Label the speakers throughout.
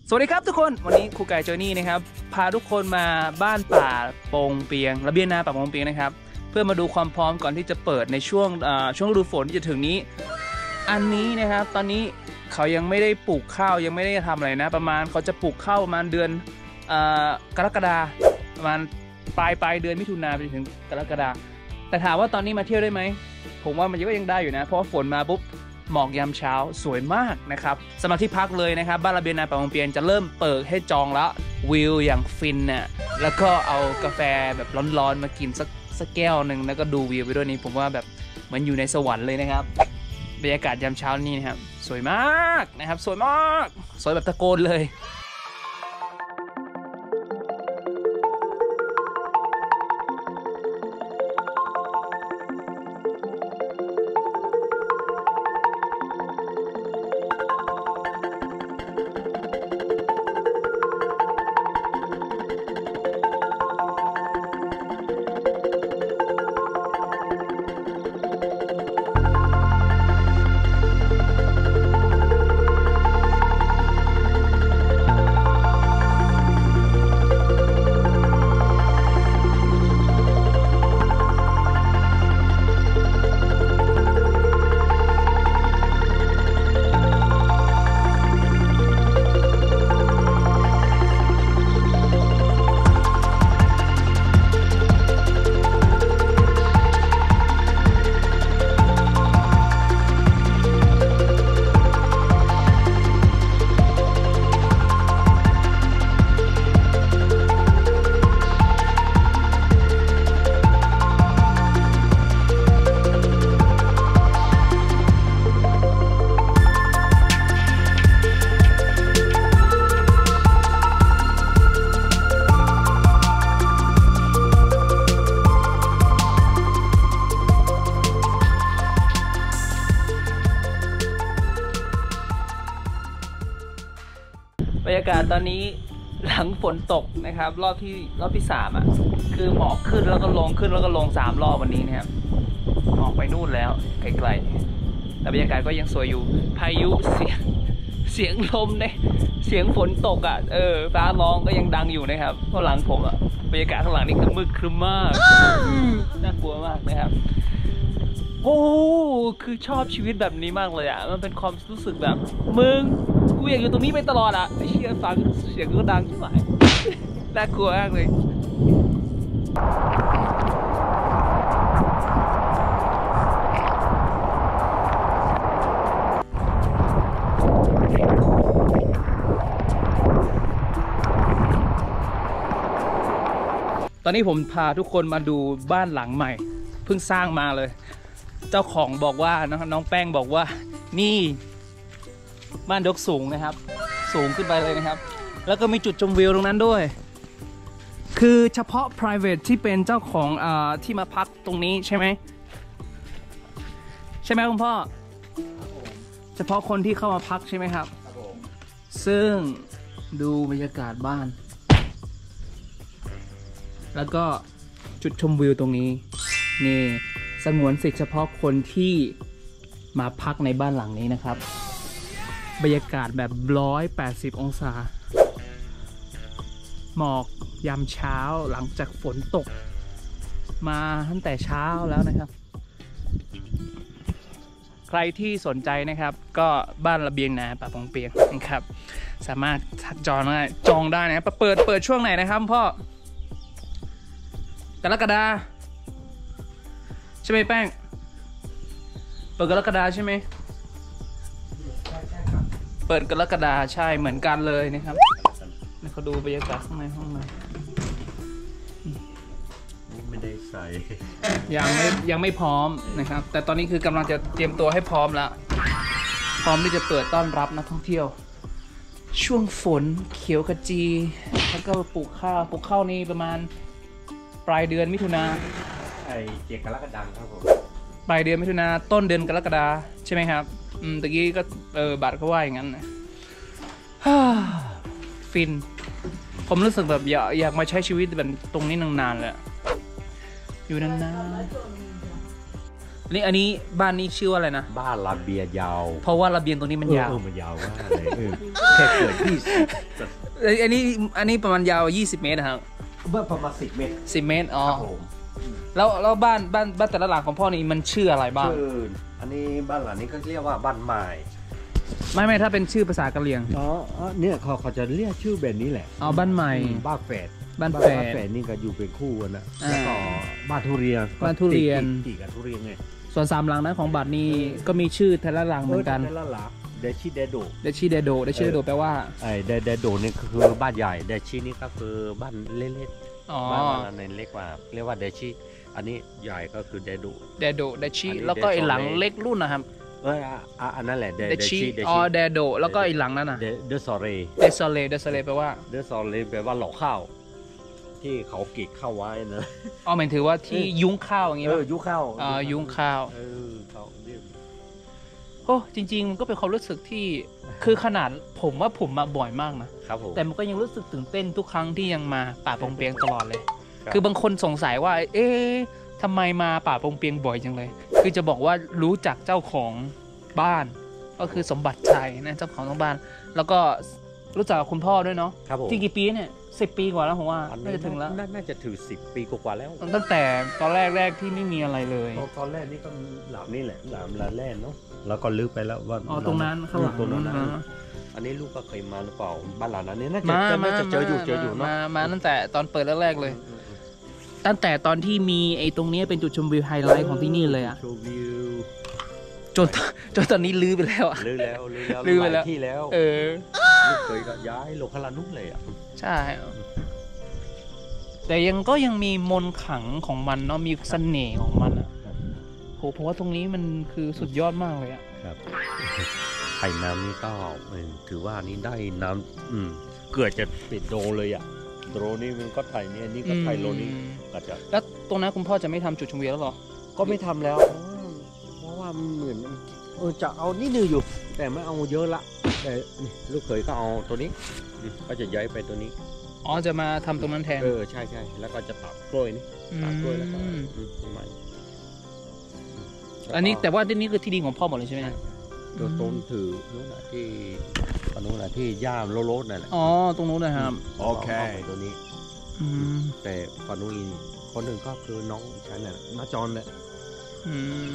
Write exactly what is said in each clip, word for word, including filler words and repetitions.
Speaker 1: สวัสดีครับทุกคนวันนี้ครูไก่โจนี่นะครับพาทุกคนมาบ้านป่าโป่งเปียงระเบียงนาป่าโป่งเปียงนะครับเพื่อมาดูความพร้อมก่อนที่จะเปิดในช่วงช่วงฤดูฝนที่จะถึงนี้อันนี้นะครับตอนนี้เขายังไม่ได้ปลูกข้าวยังไม่ได้ทำอะไรนะประมาณเขาจะปลูกข้าวประมาณเดือนกรกฎาประมาณปลายปลายเดือนมิถุนาไปถึงกรกฎาแต่ถามว่าตอนนี้มาเที่ยวได้ไหมผมว่ามันก็ยังได้อยู่นะเพราะฝนมาปุ๊บหมอกยามเช้าสวยมากนะครับสำหรับที่พักเลยนะครับบ้านระเบียงนาป่าโป่งเปียงจะเริ่มเปิดให้จองแล้ววิวอย่างฟินน่ะแล้วก็เอากาแฟแบบร้อนๆมากินสักสักแก้วหนึ่งแล้วก็ดูวิวไปด้วยนี้ผมว่าแบบเหมือนอยู่ในสวรรค์เลยนะครับบรรยากาศยามเช้านี่นะครับสวยมากนะครับสวยมากสวยแบบตะโกนเลยบรรยากาศตอนนี้หลังฝนตกนะครับรอบที่รอบที่สามอ่ะคือหมอกขึ้นแล้วก็ลงขึ้นแล้วก็ลงสามรอบวันนี้นะครับหมอกไปนู่นแล้วไกลๆแต่บรรยากาศก็ยังสวยอยู่พายุเสียงเสียงลมเนี่ยเสียงฝนตกอ่ะเออฟ้าร้องก็ยังดังอยู่นะครับเพราะหลังผมอ่ะบรรยากาศข้างหลังนี่ก็มืดครึ้มมากน่ากลัวมากนะครับโอ้คือชอบชีวิตแบบนี้มากเลยอ่ะมันเป็นความรู้สึกแบบมึงกูอยากอยู่ตรงนี้ไปตลอดอ่ะไอ้เชี่ยฟังเสียงก็ดังที่ไหนน่ากลัวมากเลยตอนนี้ผมพาทุกคนมาดูบ้านหลังใหม่เพิ่งสร้างมาเลยเจ้าของบอกว่าน้องแป้งบอกว่านี่บ้านยกสูงนะครับสูงขึ้นไปเลยนะครับแล้วก็มีจุดชมวิวตรงนั้นด้วยคือเฉพาะ private ที่เป็นเจ้าของอ่าที่มาพักตรงนี้ใช่ไหมใช่ไหมคุณพ่อเฉพาะคนที่เข้ามาพักใช่ไหมครับซึ่งดูบรรยากาศบ้านแล้วก็จุดชมวิวตรงนี้นี่สงวนสิทธิเฉพาะคนที่มาพักในบ้านหลังนี้นะครับบรรยากาศแบบร้อยแปดสิบองศาหมอกยามเช้าหลังจากฝนตกมาตั้งแต่เช้าแล้วนะครับใครที่สนใจนะครับก็บ้านระเบียงนาป่าโป่งเปียงนะครับสามารถจองได้จองได้นะเปิดเปิดช่วงไหนนะครับพ่อกรกฎาใช่ไหมแป้งเปิดกรกฎาใช่ไหมเปิดกรกฎาใช่เหมือนกันเลยนะครับนี่เขาดูบรรยากาศข้างในห้องใน
Speaker 2: ไม่ได้ใส่
Speaker 1: ยังไม่ยังไม่พร้อมนะครับแต่ตอนนี้คือกำลังจะเตรียมตัวให้พร้อมแล้วพร้อมที่จะเปิดต้อนรับนักท่องเที่ยวช่วงฝนเขียวขจีแล้วก็ปลูกข้าวปลูกข้าวนี่ประมาณปลายเดือนมิถุนา
Speaker 2: ไอเจียกกรกฎาครับผม
Speaker 1: ปลายเดือนมิถุนาต้นเดือนกรกฎาใช่ไหมครับอืมตะกี้ก็เออบัตรเขาว่าอย่างนั้นนะฟินผมรู้สึกแบบอยากอยากมาใช้ชีวิตแบบตรงนี้นานๆเลยอยู่นานๆนี่อันนี้บ้านนี้ชื่อว่าอะไรนะ
Speaker 2: บ้านระเบียงยาว
Speaker 1: เพราะว่าระเบียงตรงนี้มันยาว
Speaker 2: เออมันยาวมากเลยแค่เกิดที่ส
Speaker 1: เอ้ยอันนี้อันนี้ประมาณยาวยี่สิบเมตรนะครับ
Speaker 2: บ้านประมาณสิบเมตร
Speaker 1: สิบเมตรอ๋อ
Speaker 2: ครับผม
Speaker 1: แล้วแล้วบ้านบ้านบ้านแต่ละหลังของพ่อนี่มันชื่ออะไรบ้าง
Speaker 2: ชื่ออันนี้บ้านหลังนี้ก็เรียกว่าบ้านไม้
Speaker 1: ไม่ไม่ถ้าเป็นชื่อภาษากะเหรี่ยง
Speaker 2: อ๋อเนี่ยเขาเขาจะเรียกชื่อแบบนี้แหละ
Speaker 1: อ๋อบ้านใหม่
Speaker 2: บ้านแฝด
Speaker 1: บ้านแฝด
Speaker 2: แฝดนี่ก็อยู่เป็นคู่กันนะ
Speaker 1: อ่า
Speaker 2: แล้วก็บ้านทุเรียน
Speaker 1: บ้านทุเรียน
Speaker 2: ตีกับทุเรียนไง
Speaker 1: ส่วนสามหลังนั้นของบัตรนี่ก็มีชื่อแต่ละหลังเหมือนกัน
Speaker 2: เออแต่ละหลังเดชิเดโด
Speaker 1: เดชิเดโดเดชิเดโดแปลว่า
Speaker 2: ไอ้เดเดโดนี่ก็คือบ้านใหญ่เดชินี่ก็คือบ้านเล็ก
Speaker 1: อ๋อ
Speaker 2: ๆบ้านบ้านนั้นเล็กกว่าเรียกว่าเดชิอันนี้ใหญ่ก็คือเดโด
Speaker 1: เดโดเดชิ
Speaker 2: อันนี้
Speaker 1: แล้วก็ไอหลัง
Speaker 2: เดโซเล
Speaker 1: เล็กรุ่นนะครับ
Speaker 2: เอออ่ะอ่ะอันนั้นแหละเด
Speaker 1: เดชิอ๋อเดโดแล้วก็ไอหลังนั้นน่ะ
Speaker 2: เดเดซอเร
Speaker 1: เดซเลเดซเลแปลว่า
Speaker 2: เดซอเรแปลว่าหลอกข้าว ที่เขากีดเข้าไว้นะ
Speaker 1: อ๋อหมายถึงว่าที่ยุ้งข้าวอย่างงี้
Speaker 2: เอ
Speaker 1: ป่ะ
Speaker 2: อยุข้าว
Speaker 1: อ่ายุ้งข้าว
Speaker 2: เออเขาเรียก
Speaker 1: โอ้จริงๆมันก็เป็นความรู้สึกที่คือขนาดผมว่าผมมาบ่อยมากนะครับ
Speaker 2: ผม
Speaker 1: แต่มันก็ยังรู้สึกตื่นเต้นทุกครั้งที่ยังมาป่าปงเปียงตลอดเลย
Speaker 2: ครับ
Speaker 1: คือบางคนสงสัยว่า เอ๊ะทำไมมาป่าปงเปียงบ่อยจังเลย คือจะบอกว่ารู้จักเจ้าของบ้าน ก็คือสมบัติชัยนะเจ้าของทั้งบ้าน แล้วก็รู้จักกับคุณพ่อด้วยเนาะ
Speaker 2: ครับผม
Speaker 1: ที่กี่ปีเนี่ยสิบปีกว่าแล้วผมว่า
Speaker 2: อัน
Speaker 1: น่า
Speaker 2: นี้
Speaker 1: จะถึงแล้ว
Speaker 2: น่าน่าจะถึงสิบปีกว่าๆแล้ว
Speaker 1: ตั้งแต่ตอนแรกแรกที่ไม่มีอะไรเลย
Speaker 2: ตอนตอนแรกนี่ก็หลังนี่แหละหลังหลังแรกเนาะแล้วก็ลึกไปแล้วว่า
Speaker 1: อ๋อตรงนั้นข้างหลัง
Speaker 2: ตรงนั้นนะ
Speaker 1: นะ
Speaker 2: อันนี้ลูกก็เคยมาหรือเปล่าบ้านหลังนั้นเนี่ยน่าจะ
Speaker 1: มา
Speaker 2: น่า
Speaker 1: มา
Speaker 2: จะเจออยู่เจออยู่เนาะ
Speaker 1: มามาตั้งแต่ตอนเปิดแรกๆเลย ตั้งแต่ตอนที่มีไอ้ตรงนี้เป็นจุดชมวิวไฮไลท์ของที่นี่เลยอะ
Speaker 2: โชว์วิว
Speaker 1: จนจนตอนนี้ลื้อไปแล้วอะ
Speaker 2: ลื้อแล้วลื้อแล้ว
Speaker 1: ลื้อไปแล้ว
Speaker 2: หายที่แล้ว
Speaker 1: เออ
Speaker 2: ลูกเคยก็ย้ายโลคาลานุกเลยอ่ะ
Speaker 1: ใช่ แต่ยังก็ยังมีมนต์ขลังของมันเนาะมีเสน่ห์ของมันอะโหเพราะว่าตรงนี้มันคือสุดยอดมากเลยอะ
Speaker 2: ครับไข่น้ำนี่ก็เออถือว่านี่ได้น้ำอืมเกือบจะปิดโดเลยอ่ะโดรนี่มันก็ไถ่เนี่ยนี่ก็ไถ่โลนี่ก็จะ
Speaker 1: แล้วตรงนั้นคุณพ่อจะไม่ทำจุดชมวิวแล้วหรอ
Speaker 2: ก็ไม่ทำแล้ว เพราะว่ามันเหมือนเออจะเอานี่นึงอยู่ แต่ไม่เอาเยอะละแต่นี่ลูกเขยก็เอาตัวนี้อืมก็จะย้ายไปตัวนี้
Speaker 1: อ๋อจะมาทำตรงนั้นแทน
Speaker 2: เออใช่ใช่แล้วก็จะตัดกล้วยนี่ตัดกล้วยแล้วก็
Speaker 1: อืม
Speaker 2: อืมประมาณ
Speaker 1: อันนี้แต่ว่าที่นี่คือที่ดินของพ่อหมดเลยใช่ไหม
Speaker 2: ใช่
Speaker 1: เนี่ย
Speaker 2: ตัวต้นถือนู้นน่ะที่ฝั่งนู้นน่ะที่ย่ามโลดๆนั่นแหละ
Speaker 1: อ๋อตรงนู้นนะครับ
Speaker 2: โอเคตัวนี้
Speaker 1: อืม
Speaker 2: แต่ฝั่งนู้นอีกคนหนึ่งก็คือน้องฉันน่ะน้าจอนเนี่ย
Speaker 1: อืม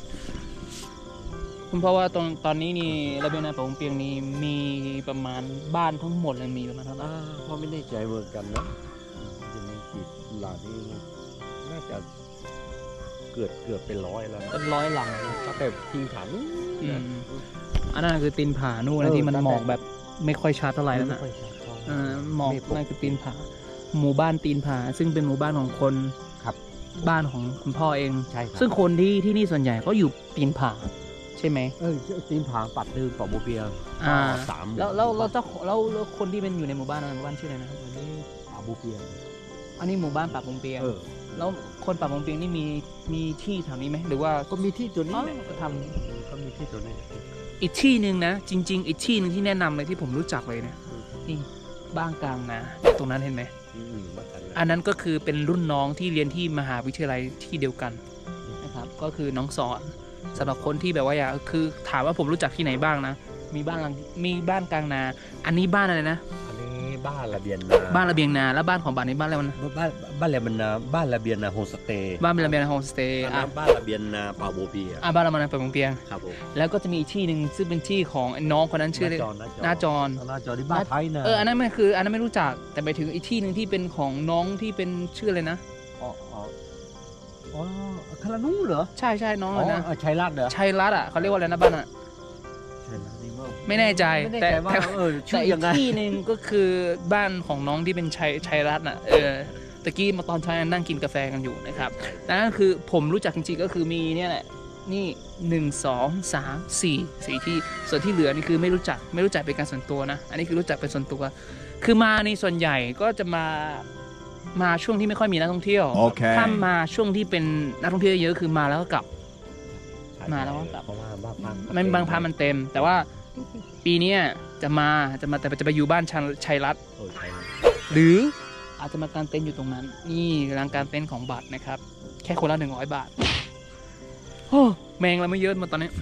Speaker 1: คุณพ่อว่าตรงตอนนี้นี่ระเบียงนาป่าปงเปียงนี้มีประมาณบ้านทั้งหมดเลยมีประมาณเท่าไหร่
Speaker 2: อ่าพ่อไม่แน่ใจเหมือนกันนะอืมจะมีกี่หลังนี่น่าจะเกือบเกือบเป็นร้อยแล้วนะ
Speaker 1: เป็นร้อยหลังเลย
Speaker 2: ก็แต่ทีฐานนู้น
Speaker 1: อื
Speaker 2: นะ
Speaker 1: มอันนั้นคือตีนผานู่นนะที่มันหมอกแบบไม่ค่อยชัดเท่าไหร่นั่นน่ะ
Speaker 2: ม่ค่อยชัดเท่าไหร่
Speaker 1: เออหมอก
Speaker 2: ไม่ปก
Speaker 1: นั่นคือตีนผาหมู่บ้านตีนผาซึ่งเป็นหมู่บ้านของคน
Speaker 2: ครับ
Speaker 1: บ้านของคุณพ่อเอง
Speaker 2: ใช่ครับ
Speaker 1: ซึ่งคนที่ที่นี่ส่วนใหญ่ก็อยู่ตีนผาใช่ไหม
Speaker 2: เออตีนผาปัดตือปอบโบเปีย
Speaker 1: อ่า
Speaker 2: สาม
Speaker 1: แล้วแล้วแล้วเจ้าแล้วแล้วคนที่เป็นอยู่ในหมู่บ้านนั้นหมู่บ้านชื่ออะไรนะ
Speaker 2: อันนี้ปอบโบเปีย
Speaker 1: อันนี้หมู่บ้านป่าปงเปียง
Speaker 2: เออ
Speaker 1: แล้วคนป่าปงเปียงนี่มีมีที่แถวนี้ไหมหรือว่า
Speaker 2: ก็มีที่ตัวนี้
Speaker 1: อ๋อ
Speaker 2: แหละ
Speaker 1: ก็ทำ
Speaker 2: ก็มีที่ตัวนี้
Speaker 1: อีกที่หนึ่งนะ จริง ๆ อีกที่หนึ่งที่แนะนำเลยที่ผมรู้จักเลยนะนี่บ้านกลางนาตรงนั้นเห็นไหม
Speaker 2: อืมมากันนะ
Speaker 1: อันนั้นก็คือเป็นรุ่นน้องที่เรียนที่มหาวิทยาลัยที่เดียวกันนะครับก็คือน้องสอนสำหรับคนที่แบบว่าอยากคือถามว่าผมรู้จักที่ไหนบ้างนะ มีบ้านหลังมีบ้านกลางนา อันนี้บ้านอะไรนะ
Speaker 2: อันนี้บ้านระเบียงนา
Speaker 1: บ้านระเบียงนาแล้วบ้านของบ้านนี้บ้านอะไรวะนะ
Speaker 2: บ้านบ้านระเบียงนาบ้านระเบียงนาโฮมสเตย์
Speaker 1: บ้านระเบียงนาโฮมสเตย์
Speaker 2: อัน
Speaker 1: อ่ะ
Speaker 2: นั้นบ้านระเบียงนาปาโบเปีย
Speaker 1: อ่ะบ้านระเบียงนาป่าปงเปียง
Speaker 2: ครับผม
Speaker 1: แล้วก็จะมีอีกที่หนึ่งซึ่งเป็นที่ของไอ้น้องคนนั้นชื่ออะไร
Speaker 2: หน้าจอ
Speaker 1: หน้าจร
Speaker 2: หน้าจอที่บ้านไทยนะ
Speaker 1: เอออันนั้นไม่คืออันนั้นไม่รู้จักแต่ไปถึงอีกที่หนึ่งที่เป็นของน้องที่เป็นชื่ออะไรนะ
Speaker 2: อ๋ออ๋ออ๋อคารานูเหรอ
Speaker 1: ใช่ใช่น้อง
Speaker 2: อ๋
Speaker 1: เล
Speaker 2: อย
Speaker 1: นะ
Speaker 2: ชัยรัตน์เหรอ
Speaker 1: ชัยรัตน์อ่ะเขาเรียกว่าอะไรนะบ้านอ่ะ
Speaker 2: ชัยรัตน์นี่ว่า
Speaker 1: ไม่แน่ใจ
Speaker 2: ไม่แน่
Speaker 1: แต่
Speaker 2: ใจว่า
Speaker 1: แต่
Speaker 2: เออชื่
Speaker 1: แต่
Speaker 2: อ
Speaker 1: อี
Speaker 2: ยั
Speaker 1: ก
Speaker 2: งไง
Speaker 1: ที่หนึ่งก็คือบ้านของน้องที่เป็นชัยชัยรัตน์อ่ะเออตะกี้มาตอนเช้านั่งกินกาแฟกันอยู่นะครับนั่นคือผมรู้จักจริงๆก็คือมีเนี่ยแหละนี่หนึ่งสองสามสี่สี่ที่ส่วนที่เหลือนี่คือไม่รู้จักไม่รู้จักเป็นการส่วนตัวนะอันนี้คือรู้จักเป็นส่วนตัว คือมาในส่วนใหญ่ก็จะมามาช่วงที่ไม่ค่อยมีนักท่องเที่ยว
Speaker 3: โอเค
Speaker 1: ถ้ามาช่วงที่เป็นนักท่องเที่ยวเยอะคือมาแล้วก็กลับ มาแล้วก็กลับ
Speaker 2: เพราะว่าบ้านพัก
Speaker 1: ไม่บางพามันเต็ม แต่ว่าปีเนี้ยจะมาจะมาแต่จะไปอยู่บ้านชัยชัยรัตน์
Speaker 2: เออชัยรัตน์
Speaker 1: หรืออาจจะมากางเต็นท์อยู่ตรงนั้น นี่ร้านกางเต็นท์ของบัตรนะครับ แค่คนละหนึ่งร้อยบาทโอ้แมงเราไม่เยอะมาตอนนี้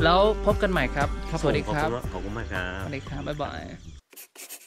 Speaker 1: แล้วพบกันใหม่ครับ
Speaker 2: ครับ
Speaker 1: สวัสดีครับ
Speaker 2: ขอบคุณมากครับ
Speaker 1: สวัสดีครับบ๊ายบาย